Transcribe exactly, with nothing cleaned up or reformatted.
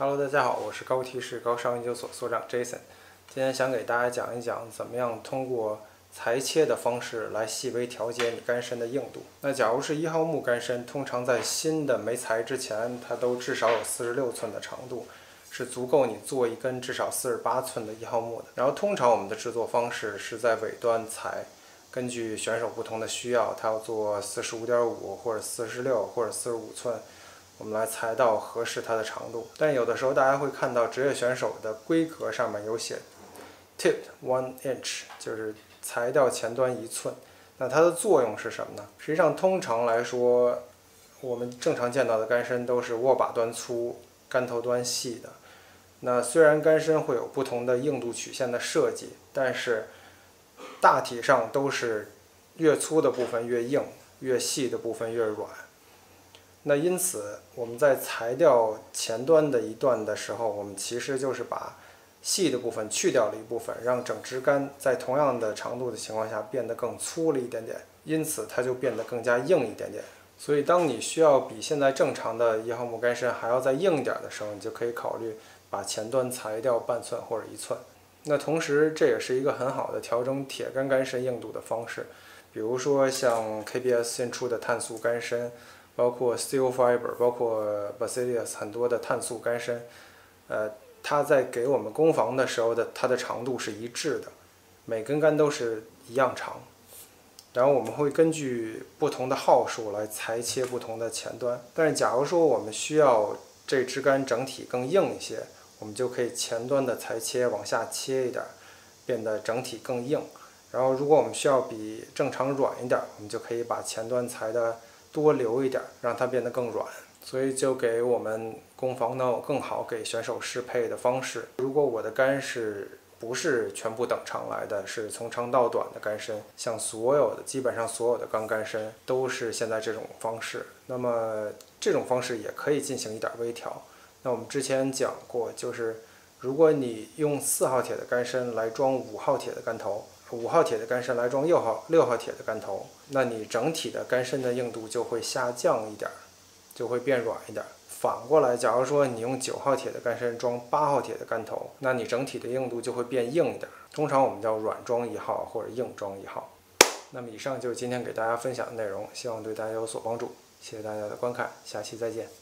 Hello， 大家好，我是高提示高商研究所所长 Jason。今天想给大家讲一讲怎么样通过裁切的方式来细微调节你干参的硬度。那假如是一号木干参，通常在新的没裁之前，它都至少有四十六寸的长度，是足够你做一根至少四十八寸的一号木的。然后通常我们的制作方式是在尾端裁，根据选手不同的需要，他要做四十五点五或者四十六或者四十五寸。我们来裁到合适它的长度，但有的时候大家会看到职业选手的规格上面有写 tipped one inch， 就是裁掉前端一寸。那它的作用是什么呢？实际上，通常来说，我们正常见到的干参都是握把端粗、干头端细的。那虽然干参会有不同的硬度曲线的设计，但是大体上都是越粗的部分越硬，越细的部分越软。那因此，我们在裁掉前端的一段的时候，我们其实就是把细的部分去掉了一部分，让整支杆在同样的长度的情况下变得更粗了一点点，因此它就变得更加硬一点点。所以，当你需要比现在正常的一号木干参还要再硬一点的时候，你就可以考虑把前端裁掉半寸或者一寸。那同时，这也是一个很好的调整铁杆干参硬度的方式，比如说像 K B S 新出的碳素干参。包括 Steel Fiber， 包括 Basilius 很多的碳素干参，呃，它在给我们攻防的时候的它的长度是一致的，每根杆都是一样长。然后我们会根据不同的号数来裁切不同的前端。但是假如说我们需要这支杆整体更硬一些，我们就可以前端的裁切往下切一点，变得整体更硬。然后如果我们需要比正常软一点，我们就可以把前端裁的多留一点，让它变得更软，所以就给我们攻防能有更好给选手适配的方式。如果我的杆是不是全部等长来的，是从长到短的干参，像所有的基本上所有的钢干参都是现在这种方式，那么这种方式也可以进行一点微调。那我们之前讲过，就是如果你用四号铁的干参来装五号铁的杆头，五号铁的干参来装六号六号铁的杆头，那你整体的干参的硬度就会下降一点，就会变软一点。反过来，假如说你用九号铁的干参装八号铁的杆头，那你整体的硬度就会变硬一点。通常我们叫软装一号或者硬装一号。那么以上就是今天给大家分享的内容，希望对大家有所帮助。谢谢大家的观看，下期再见。